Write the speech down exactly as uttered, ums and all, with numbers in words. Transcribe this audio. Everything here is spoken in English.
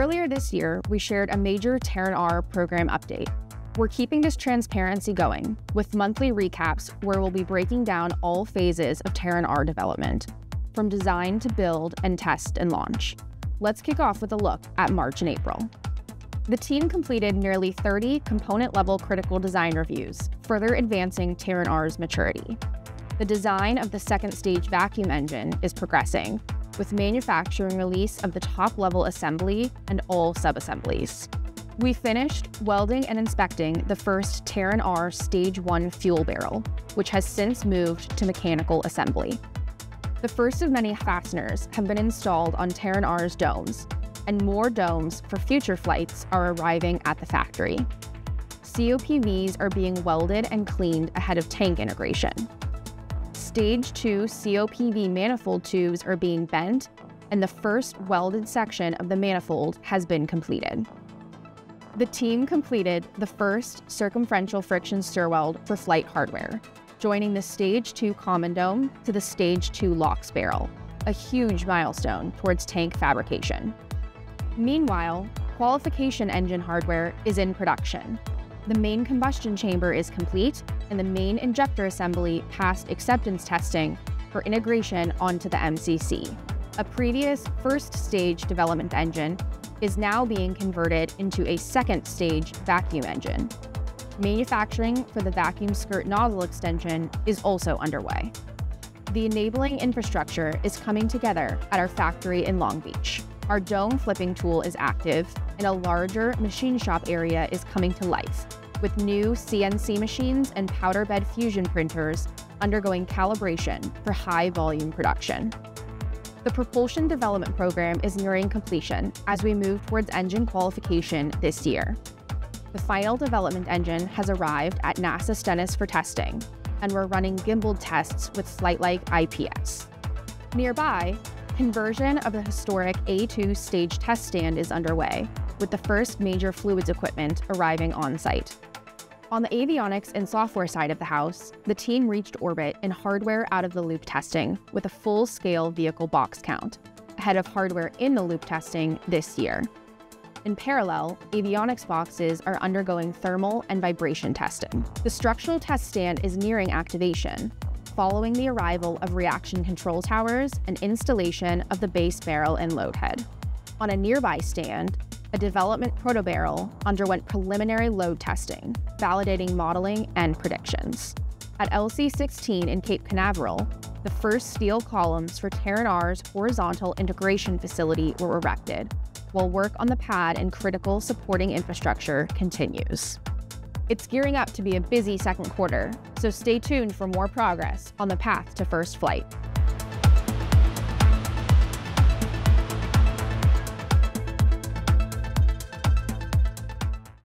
Earlier this year, we shared a major Terran R program update. We're keeping this transparency going with monthly recaps where we'll be breaking down all phases of Terran R development, from design to build and test and launch. Let's kick off with a look at March and April. The team completed nearly thirty component-level critical design reviews, further advancing Terran R's maturity. The design of the second stage vacuum engine is progressing, with manufacturing release of the top-level assembly and all subassemblies. We finished welding and inspecting the first Terran R Stage one fuel barrel, which has since moved to mechanical assembly. The first of many fasteners have been installed on Terran R's domes, and more domes for future flights are arriving at the factory. C O P Vs are being welded and cleaned ahead of tank integration. Stage two C O P V manifold tubes are being bent, and the first welded section of the manifold has been completed. The team completed the first circumferential friction stir weld for flight hardware, joining the Stage two common dome to the Stage two LOX barrel, a huge milestone towards tank fabrication. Meanwhile, qualification engine hardware is in production. The main combustion chamber is complete, and the main injector assembly passed acceptance testing for integration onto the M C C. A previous first stage development engine is now being converted into a second stage vacuum engine. Manufacturing for the vacuum skirt nozzle extension is also underway. The enabling infrastructure is coming together at our factory in Long Beach. Our dome flipping tool is active, and a larger machine shop area is coming to life, with new C N C machines and powder bed fusion printers undergoing calibration for high volume production. The propulsion development program is nearing completion as we move towards engine qualification this year. The final development engine has arrived at NASA Stennis for testing, and we're running gimbal tests with flight-like I P S. Nearby, conversion of the historic A two stage test stand is underway, with the first major fluids equipment arriving on site. On the avionics and software side of the house, the team reached orbit in hardware out-of-the-loop testing with a full-scale vehicle box count, ahead of hardware in the loop testing this year. In parallel, avionics boxes are undergoing thermal and vibration testing. The structural test stand is nearing activation, following the arrival of reaction control towers and installation of the base barrel and load head. On a nearby stand, a development protobarrel underwent preliminary load testing, validating modeling and predictions. At L C sixteen in Cape Canaveral, the first steel columns for Terran R's horizontal integration facility were erected, while work on the pad and critical supporting infrastructure continues. It's gearing up to be a busy second quarter, so stay tuned for more progress on the path to first flight.